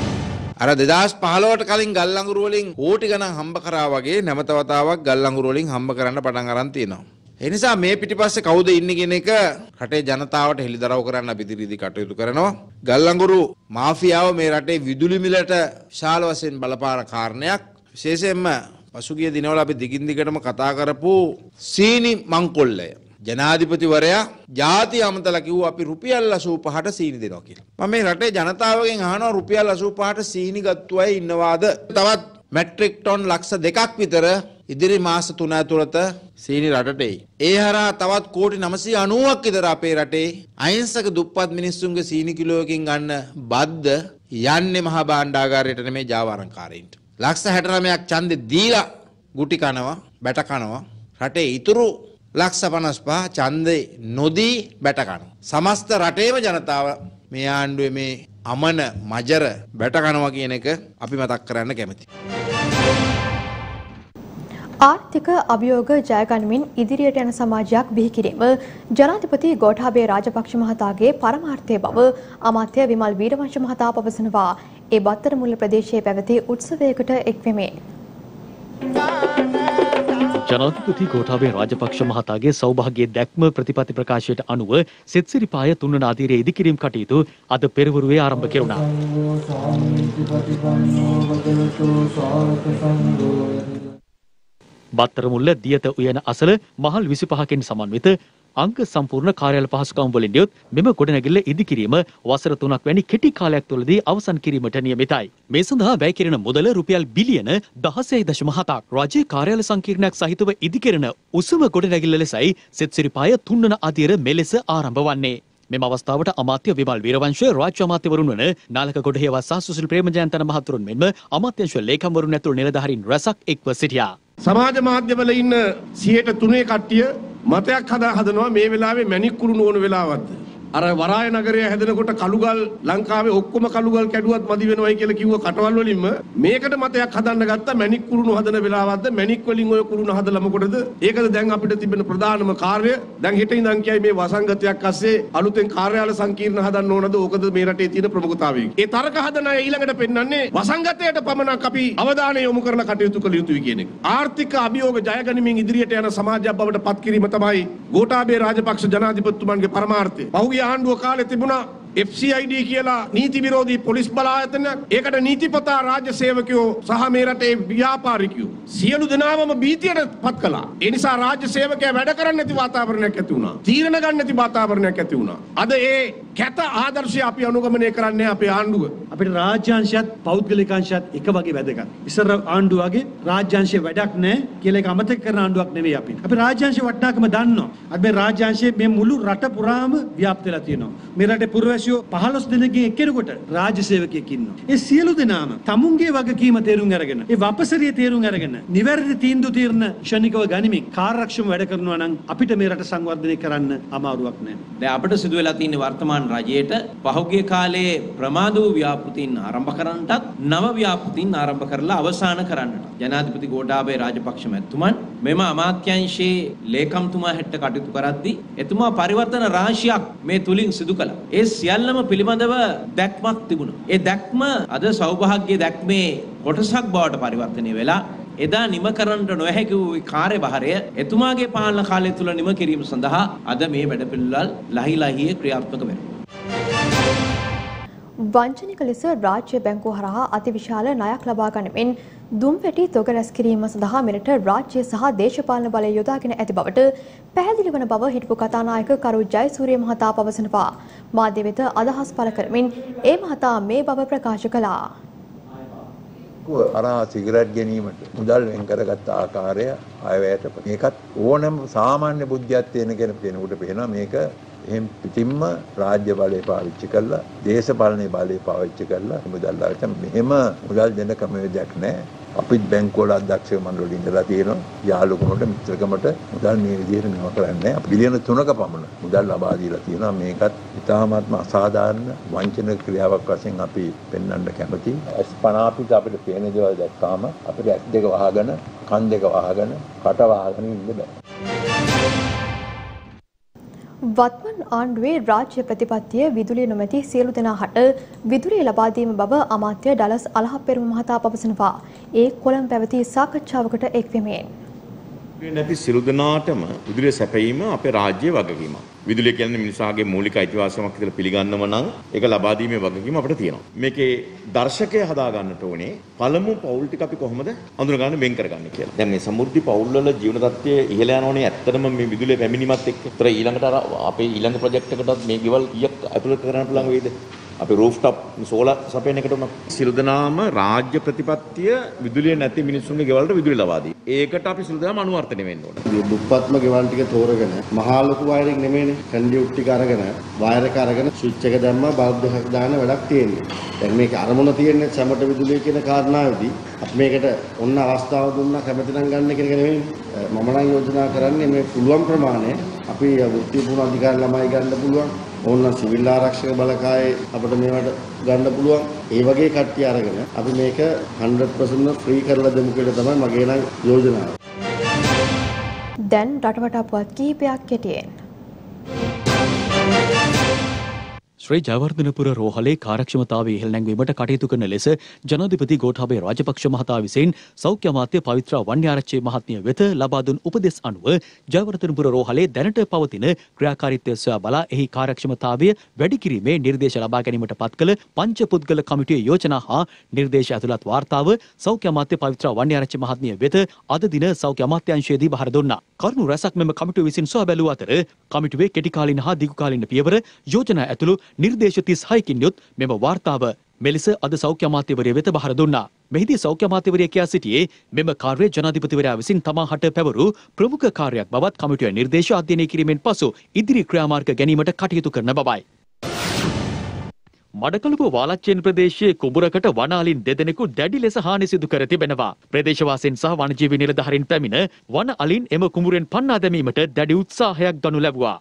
අර 2015ට කලින් ගල් අඟුරු වලින් කෝටි ගණන් හම්බ කරා වගේ නැවත වතාවක් ගල් අඟුරු වලින් හම්බ කරන්න පටන් අරන් තියෙනවා. ඒ නිසා මේ පිටිපස්සේ කවුද ඉන්නේ කියන එක රටේ ජනතාවට හෙළිදරව් කරන්න අපි ඉදිරියේදී කටයුතු කරනවා. ගල් අඟුරු මාෆියාව මේ රටේ විදුලි මිලට විශාල වශයෙන් බලපාන කාරණයක්. විශේෂයෙන්ම පසුගිය දිනවල අපි දිගින් දිගටම කතා කරපු සීනි මංකොල්ලය. ජනාධිපතිවරයා ජාතිය අමතලා කිව්වා අපි රුපියල් 85ට සීනි දෙනවා කියලා. මම මේ රටේ ජනතාවගෙන් අහනවා රුපියල් 85ට සීනි ගත්තු අය ඉන්නවාද? තවත් මැට්‍රික් ටොන් ලක්ෂ 2ක් විතර ඉදිරි මාස 3 ඇතුළත සීනි රටට එයි. ඒ හරහා තවත් කෝටි 990ක් විතර අපේ රටේ අහිංසක දුප්පත් මිනිස්සුන්ගේ සීනි කිලෝයකින් ගන්න බද්ද යන්නේ මහා භාණ්ඩාගාරයට නෙමෙයි ජාවාරම්කාරයින්ට. ලක්ෂ 69ක් ඡන්දෙ දීලා ගුටි කනවා, බැට කනවා. රටේ ඉතුරු ලක්ෂ 55 ඡන්දේ නොදී බැට කනවා. සමස්ත රටේම ජනතාව මේ ආණ්ඩුවේ මේ අමන මජර බැට කනවා කියන එක අපි මතක් කරන්න කැමතියි. ආර්ථික අභියෝග ජයගනිමින් ඉදිරියට යන සමාජයක් බිහි කිරීම ජනාධිපති ගෝඨාභය රාජපක්ෂ මහතාගේ පරමාර්ථය බව අමාත්‍ය විමල් වීරවංශ මහතා පවසනවා. ඒ බත්තර මුල්ල ප්‍රදේශයේ පැවති උත්සවයකට එක්වෙමින් ජනාධිපති ගෝඨාභය රාජපක්ෂ මහතාගේ සෞභාග්‍ය දැක්ම ප්‍රතිපත්ති ප්‍රකාශයට අනුව සෙත්සිරිපාය තුන්වන අධීරයේ ඉදිකිරීම් කටයුතු අද පෙරවරුවේ ආරම්භ කෙරුණා. බත්තරමුල්ල දියත උයන අසල මහල් 25කින් සමන්විත අංග සම්පූර්ණ කාර්යාල පහසුකම් වලින් යුත් මෙම ගොඩනැගිල්ල ඉදිකිරීම වසර 3ක් වැනි කෙටි කාලයක් තුළදී අවසන් කිරීමට නියමිතයි. මේ සඳහා වැය කෙරෙන මුදල රුපියල් බිලියන 16.7ක්. රාජ්‍ය කාර්යාල සංකීර්ණයක් සහිතව ඉදිකරන උසම ගොඩනැගිල්ල ලෙසයි සෙත්සිරිපාය තුන්වන අධීර මෙලෙස ආරම්භ වන්නේ. මෙම අවස්ථාවට අමාත්‍ය විමල් වීරවංශ, රාජ්‍ය අමාත්‍යවරුන් වන නාලක ගොඩහේවා සහ සුසිල් ප්‍රේමජයන්තන මහතුරුන් මෙන්ම අමාත්‍යංශ ලේකම්වරුන් ඇතුළු නිලධාරීන් රැසක් එක්ව සිටියා. සමාජ මාධ්‍යවල ඉන්න 103 කට්ටිය මතයක් හදනවා මේ වෙලාවේ මැණික් කුරුණු ඕන වෙලාවක්ද? අර වරාය නගරය හැදෙනකොට කළුගල් ලංකාවේ ඔක්කොම කළුගල් කැඩුවත් මදි වෙනවයි කියලා කිව්ව කටවල් වලින්ම මේකට මතයක් හදන්න ගත්තා මැණික් කුරුණු හදන වෙලාවක්ද? මැණික් වලින් ඔය කුරුණු හදලා මොකටද? ඒකද දැන් අපිට තිබෙන ප්‍රධානම කාර්යය. දැන් හෙට ඉඳන් කියයි මේ වසංගතයක් අස්සේ අලුතෙන් කාර්යාල සංකීර්ණ හදන්න ඕනද? ඕකද මේ රටේ තියෙන ප්‍රමුඛතාවය. ඒ තරක හදන අය ඊළඟට පෙන්වන්නේ වසංගතයට පමණක් අපි අවධානය යොමු කරන කටයුතු කළ යුතුයි කියන එක. ආර්ථික අභියෝග ජයගනිමින් ඉදිරියට යන සමාජයක් බවට පත් කිරීම තමයි ගෝඨාභය රාජපක්ෂ ජනාධිපතිතුමන්ගේ පරමාර්ථය. ආණ්ඩුව කාලේ තිබුණා FCID කියලා නීති විරෝධී පොලිස් බලායතනයක්. ඒකට නීතිපතා රාජ්‍ය සේවකයෝ සහ මේ රටේ ව්‍යාපාරිකයෝ සියලු දෙනාම භීතියට පත් කළා. ඒ නිසා රාජ්‍ය සේවකයා වැඩ කරන්නේ නැති වාතාවරණයක් ඇති වුණා. තීරණ ගන්න නැති වාතාවරණයක් ඇති වුණා. අද ඒ කැත ආදර්ශය අපි අනුගමනය කරන්නේ අපේ ආණ්ඩුව. අපිට රාජ්‍යාංශයත් පෞද්ගලිකාංශයත් එක වගේ වැදගත්. ඉස්සර ආණ්ඩුව වගේ රාජ්‍යාංශයේ වැඩක් නැහැ කියලා එක අමතක කරන ආණ්ඩුවක් නෙවෙයි අපි. අපි රාජ්‍යාංශයේ වටිනාකම දන්නවා. අද මේ රාජ්‍යාංශයේ මේ මුළු රට පුරාම ව්‍යාප්ත වෙලා තියෙනවා. මේ රටේ පුරවැසියෝ 15 දෙනෙක්ගේ එක්කෙනෙකුට රාජ්‍ය සේවකයෙක් ඉන්නවා. ඒ සියලු දෙනාම තමුන්ගේ වගකීම තේරුම් අරගෙන, ඒ වපසරිය තේරුම් අරගෙන, නිවැරදි තීන්දුව తీරන ක්ෂණිකව ගනිමින් කාර්යක්ෂම වැඩ කරනවා නම් අපිට මේ රට සංවර්ධනය කරන්න අමාරුවක් නැහැ. දැන් අපිට සිදු වෙලා තියෙන වර්තමාන රජයට පහුගිය කාලයේ ප්‍රමාද වූ ව්‍යාපෘතීන් ආරම්භ කරන්නටත් නව ව්‍යාපෘතීන් ආරම්භ කරලා අවසන් කරන්නට ජනාධිපති ගෝඨාභය රාජපක්ෂ මැතිතුමන් මෙම අමාත්‍යාංශයේ ලේකම්තුමා හෙට කටයුතු කරද්දී එතුමා පරිවර්තන රාශියක් මේ තුලින් සිදු කළා. ඒ සියල්ලම පිළිබඳව දැක්මක් තිබුණා. ඒ දැක්ම අද සෞභාග්‍ය දැක්මේ කොටසක් බවට පරිවර්තනය වෙලා එදා නිම කරන්නට නොහැකි වූ කාර්යභාරය එතුමාගේ පාලන කාලය තුල නිම කිරීම සඳහා අද මේ වැඩපිළිවෙළ ලහිලහියේ ක්‍රියාත්මක වෙනවා. වංචනික ලෙස රාජ්‍ය බැංකුව හරහා අතිවිශාල ණයක් ලබා ගනිමින් දුම්වැටි තොග රැස් කිරීම සඳහා මෙරට රාජ්‍ය සහ දේශපාලන බලය යොදාගෙන ඇති බවට පැහැදිලි වන බව හිටපු කතානායක කරු ජයසූරිය මහතා පවසනවා. මාධ්‍ය වෙත අදහස් පළ කරමින් ඒ මහතා මේ බව ප්‍රකාශ කළා. අරා සිගරට් ගැනීමට මුදල් වෙන් කරගත් ආකාරය අයවැයට මේකත් ඕනම සාමාන්‍ය බුද්ධියක් තියෙන කෙනෙකුට පේනවා මේක එහෙන් පිටින්ම රාජ්‍ය බලය පාවිච්චි කරලා දේශපාලනයේ බලය පාවිච්චි කරලා මුදල් ලාවට මෙහෙම මුදල් දෙන්න ක්‍රමවේදයක් නැහැ. අපිත් බැංකුවල අධ්‍යක්ෂක මණ්ඩලෙ ඉඳලා තියෙනවා යාළුකමට මිත්‍රකමට මුදල් මේ විදිහට මෙව කරන්නේ අපි බිලියන 3ක පමණ මුදල් ලබා දීලා තියෙනවා. මේකත් ඉතාමත්ම අසාධාරණ වංචනික ක්‍රියාවක් වශයෙන් අපි පෙන්වන්න කැමතියි. අස්පනාපිට අපිට පේන දේවල් දැක්කාම අපිට ඇස් දෙක වහගෙන කන් දෙක වහගෙන කට වහගෙන ඉන්න බෑ. වත්මන් ආණ්ඩුවේ රාජ්‍ය ප්‍රතිපත්තිය විදුලිය නොමැති සියලු දෙනා හට විදුලිය ලබා දීම බව අමාත්‍ය ඩලස් අලහප්පෙරුම මහතා පවසනවා. ඒ කොළඹ පැවති සාකච්ඡාවකට එක් වෙමින් නැති සියලු දෙනාටම විදුලිය සැපයීම අපේ රාජ්‍යයේ වගකීමක්. විදුලිය කියන්නේ මිනිසාගේ මූලික අයිතිවාසිකමක් කියලා පිළිගන්නව නම් ඒක ලබා දීමේ වගකීම අපිට තියෙනවා. මේකේ දර්ශකය හදා ගන්නට ඕනේ. පළමු පෞල් ටික අපි කොහොමද අඳුරගන්න වෙන් කරගන්නේ කියලා. දැන් මේ සමෘද්ධි පෞල් වල ජීවන තත්ත්වය ඉහළ යනෝනේ ඇත්තටම මේ විදුලිය පැමිණීමත් එක්ක. ඒතර ඊළඟට අර අපේ ඊළඟ ප්‍රොජෙක්ට් එකටත් මේ ගෙවල් කීයක් ඇතුළත් කරන්න පුළුවන් වේද? අපි රූෆ්ටොප් සෝලාර් සපයන එකට උනත් සියලු දෙනාම රාජ්‍ය ප්‍රතිපත්තිය විදුලිය නැති මිනිස්සුන්ගේ ගෙවල්ට විදුලිය ලබා දී. ඒකට අපි සියලු දෙනාම අනුවර්තනය වෙන්න ඕන. දුප්පත්ම ගෙවල් ටික තෝරගෙන මහා ලොකු වයරින් නෙමෙයිනේ කන්ඩියුට් ටික අරගෙන වයර් එක අරගෙන ස්විච් එක දැම්මා බල්බ් එකක් දාන්න වැඩක් තියෙන්නේ. දැන් මේක අරමුණ තියෙන්නේ සැමට විදුලිය කියන කාරණාවේදී අපි මේකට ඔන්න අවස්ථාව දුන්නා කැමති නම් ගන්න කියන එක නෙමෙයි. මම නම් යෝජනා කරන්නේ මේ පුළුවන් ප්‍රමාණය අපි වෘත්තීය අධිකාරි ළමයි ගන්න පුළුවන්. ඕන සිවිල් ආරක්ෂක බලකායේ අපිට මේවට ගන්න පුළුවන්. ඒ වගේ කට්ටිය අරගෙන අපි මේක 100% ෆ්‍රී කරලා දෙමු කියලා තමයි මගේ නම් යෝජනාව. දැන් රටවටා පුවත් කිහිපයක් කෙටියෙන්. ශ්‍රී ජයවර්ධනපුර රෝහලේ කාර්යක්ෂමතාවය ඉහළ නැංවීමට කටයුතු කරන ලෙස ජනාධිපති ගෝඨාභය රාජපක්ෂ මහතා විසින් සෞඛ්‍ය අමාත්‍ය පවිත්‍රා වන්‍යාරච්චි මහත්මිය වෙත ලබා දුන් උපදෙස් අනුව ජයවර්ධනපුර රෝහලේ දැනට පවතින ක්‍රියාකාරීත්වය සොයා බලා එහි කාර්යක්ෂමතාවය වැඩි කිරීමේ නිර්දේශ ලබා ගැනීමට පත් කළ පංච පුද්ගල කමිටුවේ යෝජනා හා නිර්දේශ ඇතුළත් වාර්තාව සෞඛ්‍ය අමාත්‍ය පවිත්‍රා වන්‍යාරච්චි මහත්මිය වෙත අද දින සෞඛ්‍ය අමාත්‍යාංශයේදී බහර දුන්නා. කරුණු රැසක් මෙම කමිටුව විසින් සොයා බැලූ අතර කමිටුවේ කෙටි කාලින හා දිගු කාලින පියවර යෝජනා ඇතුළු නිර්දේශ 36කින් යුත් මෙම වාර්තාව මෙලෙස අද සෞඛ්‍ය අමාත්‍යවරිය වෙත බහර දුන්නා. මෙහිදී සෞඛ්‍ය අමාත්‍යවරිය කියා සිටියේ මෙම කාර්යය ජනාධිපතිවරයා විසින් තමා හට පැවරු ප්‍රමුඛ කාර්යයක් බවත් කමිටුවේ නිර්දේශ අධ්‍යයනය කිරීමෙන් පසු ඉදිරි ක්‍රියාමාර්ග ගැනීමට කටයුතු කරන බවයි. මඩකලපුව වාලච්චේන ප්‍රදේශයේ කුඹුරකට වනාලින් දෙදෙනෙකු දැඩි ලෙස හානි සිදු කර තිබෙනවා. ප්‍රදේශවාසීන් සහ වනජීවී නිලධාරීන් පැමිණ වන අලින් එම කුඹුරෙන් පන්නා දැමීමට දැඩි උත්සාහයක් ගනු ලැබුවා.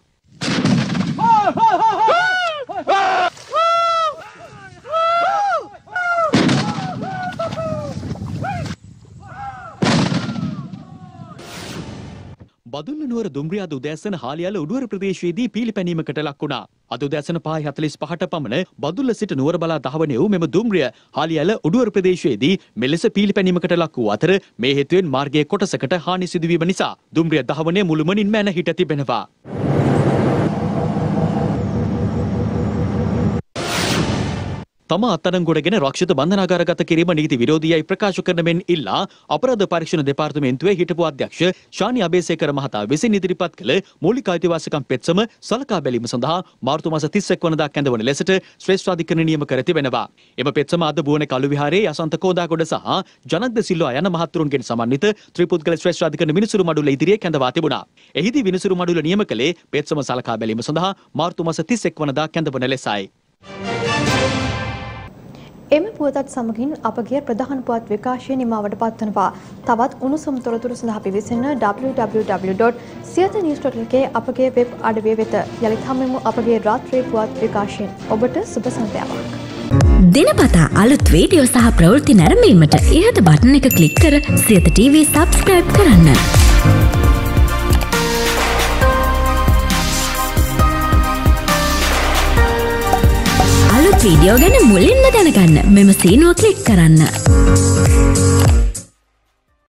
බදුල්ල නුවර දුම්රිය අද උදෑසන හාලියාල උඩුවර ප්‍රදේශයේදී පීලිපැනීමකට ලක් වුණා. අද උදෑසන 5:45ට පමණ බදුල්ල සිට නුවර බලා දහවන වූ මෙම දුම්රිය හාලියාල උඩුවර ප්‍රදේශයේදී මෙලෙස පීලිපැනීමකට ලක් වූ අතර මේ හේතුවෙන් මාර්ගයේ කොටසකට හානි සිදුවීම නිසා දුම්රිය දහවනය මුළුමනින්ම නැහිට තිබෙනවා. තම අත්අඩංගුවටගෙන රක්ෂිත බන්ධනාගාරගත කිරීම නීති විරෝධීයයි ප්‍රකාශ කරන මෙන් ඉල්ලා අපරාධ පරීක්ෂණ දෙපාර්තමේන්තුවේ හිටපු අධ්‍යක්ෂ ශානි අබේසේකර මහතා විසින් ඉදිරිපත් කළ මූලික අයිතිවාසිකම් පෙත්සම සලකා බැලීම සඳහා මාර්තු මාස 31 වනදා කැඳවන ලෙසට ශ්‍රේෂ්ඨාධිකරණ නියම කර තිබෙනවා. එම පෙත්සම අද බුවන කළු විහාරයේ යසන්ත කෝදාගොඩ සහ ජනක්ද සිල්වා යන මහත්තුරුන්ගෙන් සමන්විත ත්‍රිපුද්ගල ශ්‍රේෂ්ඨාධිකරණ විනිසුරු මඩුල්ල ඉදිරියේ කැඳවා තිබුණා. එහිදී විනිසුරු මඩුල්ල නියම කළේ පෙත්සම සලකා බැලීම සඳහා මාර්තු මාස 31 වනදා කැඳවන ලෙසයි. එම පුවතත් සමගින් අපගේ ප්‍රධාන පුවත් විකාශය නිමාවට පත්වනවා. තවත් උණුසුම් තොරතුරු සඳහා පිවිසෙන්න www.siyathnews.lk අපගේ වෙබ් අඩවිය වෙත. යලිත් හමුවෙමු අපගේ රාත්‍රී පුවත් විකාශයෙන්. ඔබට සුබ සන්ධ්‍යාවක්. දිනපතා අලුත් වීඩියෝ සහ ප්‍රවෘත්ති නැරඹීමට ඉහත බටන් එක ක්ලික් කර සියත TV subscribe කරන්න. වීඩියෝ ගැන මුලින්ම දැනගන්න මෙම සීනුව ක්ලික් කරන්න.